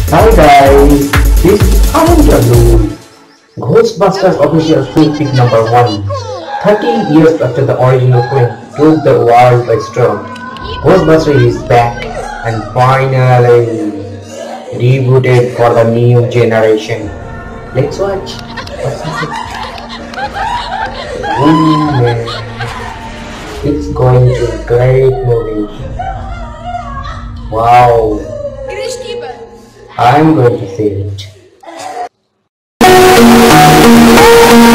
Hi guys, this is Anand. Ghostbusters official sneak peek number 1. 30 years after the original film took the world by storm, Ghostbusters is back and finally rebooted for the new generation. Let's watch. What's happening? Ooh, man. It's going to be a great movie. Wow. I'm going to see it.